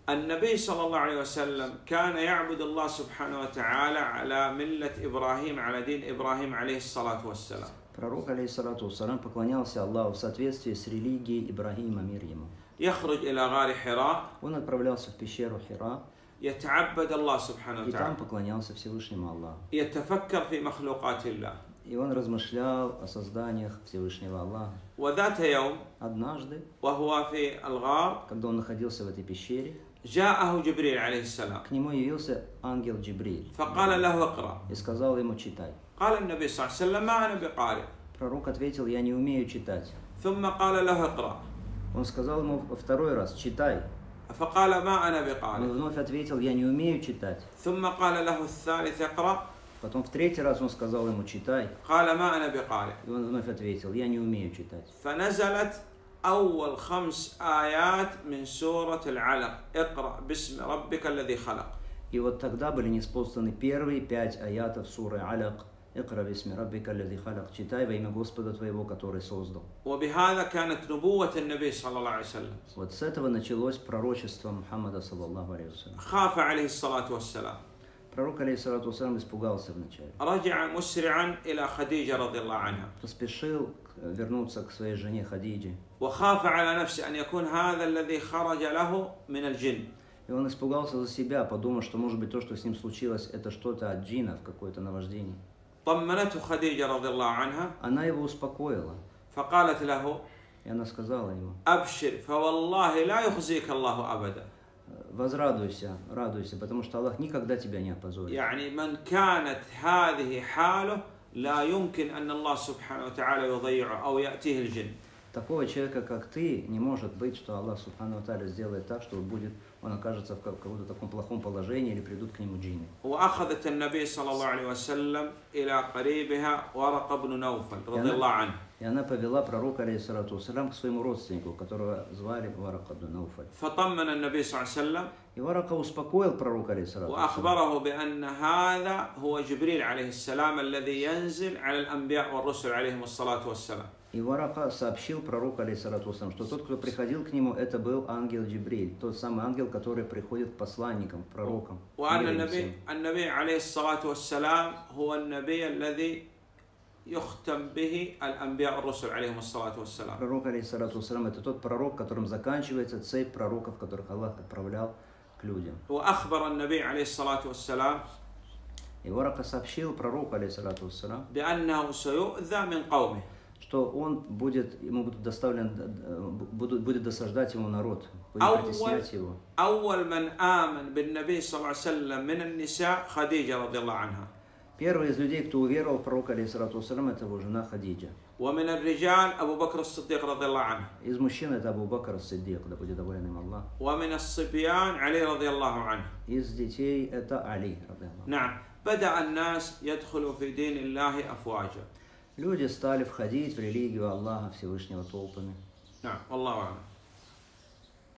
النبي صلى الله عليه وسلم كان يعبد الله سبحانه وتعالى على ملة إبراهيم على دين إبراهيم عليه الصلاة والسلام. Пророк, алейхиссалату вассалям, поклонялся Аллаху в соответствии с религией Ибрагима, мир ему. يخرج إلى غار حراء. Он отправлялся в пещеру Хира. يتعبد الله سبحانه وتعالى. И там поклонялся Всевышнему Аллаху. يتفكر في مخلوقات الله. И он размышлял о созданиях Всевышнего Аллаха. وذات يوم. Однажды. وهو في الغار. Когда он находился в этой пещере. جاءه جبريل عليه السلام. К нему явился ангел Джибриль. فقال له اقرأ. И сказал ему читай. قال النبي صلى الله عليه وسلم ما أنا بقارئ. Пророк ответил: я не умею читать. ثم قال له اقرأ. Он сказал ему во второй раз: читай. فقال ما أنا بقارئ. Он вновь ответил: я не умею читать. ثم قال له الثالث اقرأ. Потом в третий раз он сказал ему: читай. قال ما أنا بقارئ. И он вновь ответил: я не умею читать. فنزلت أول 5 آيات من سورة العلق اقرأ باسم ربك الذي خلق. И вот тогда были ниспосланы первые 5 аятов суры Аляк. اقرأ باسم ربك الذي خلق. Читай во имя Господа твоего, который создал. وبهذا كانت نبوة النبي صلى الله عليه وسلم. Вот с этого началось пророчество Мухаммада саллаллаху алейхи вассалям. خاف عليه الصلاة والسلام. Пророк, алейхиссалату вассалям, испугался вначале. رجع مسرعا إلى خديجة رضي الله عنها. Поспешил вернуться к своей жене Хадиджи. وخاف على نفسه أن يكون هذا الذي خرج له من الجن. И он испугался за себя, подумал, что может быть то, что с ним случилось, это что-то от джиннов, какое-то наваждение. طمنته خديجة رضي الله عنها. Она его успокоила. فقالت له. И она сказала ему: أبشر فوالله لا يخزيك الله أبدا. Возрадуйся, радуйся, потому что Аллах никогда тебя не опозорит. يعني من كانت هذه حاله لا يمكن أن الله سبحانه وتعالى يضيعه أو يأتيه الجن. Такого человека, как ты, не может быть, что Аллах субхану ва тааля сделает так, что он окажется в каком-то таком плохом положении или придут к нему джинны. وأخذت النبي صلى الله عليه وسلم إلى قريبها ورقة بن نوفل رضي الله عنه. И она повела пророка, алейхиссалату вассалям, к своему родственнику, которого звали Варака бн Науфаль. فطمن النبي صلى الله عليه وسلم. И Варака успокоил пророка, алейхиссалату вассалям. وأخبره بأن هذا هو جبريل عليه السلام الذي ينزل على الأنبياء والرسل عليهم الصلاة والسلام. И Варака сообщил пророку, алейхиссалату вассалям, что тот, кто приходил к нему, это был ангел Джибриль, тот самый ангел, который приходит к посланникам, к пророкам. وأن النبي عليه الصلاة والسلام هو النبي الذي يختم به الأنبياء والرسل عليهم الصلاة والسلام. Пророк, алейхиссалату вассалям, это тот пророк, которым заканчивается цепь пророков, которых Аллах отправлял к людям. وأخبر النبي عليه الصلاة والسلام. И Варака сообщил пророку, алейхиссалату вассалям, بأنه سيؤذى من قومه. Что ему будет досаждать ему народ, будет притеснять его. أول من آمن بالنبي صلى الله عليه وسلم من النساء خديجة رضي الله عنها. Первый из людей, кто уверовал в пророка, алейхиссалату вассалям, это его жена Хадиджа. ومن الرجال أبو بكر الصديق رضي الله عنه. Из мужчин это Абу Бакр ас-Сиддик, да будет доволен им Аллах. ومن الصبيان علي رضي الله عنه. Из детей это Али, رضي الله. نعم. بدأ الناس يدخلوا في دين الله أفواجا. Люди стали входить в религию Аллаха Всевышнего толпами. نعم والله أعلم.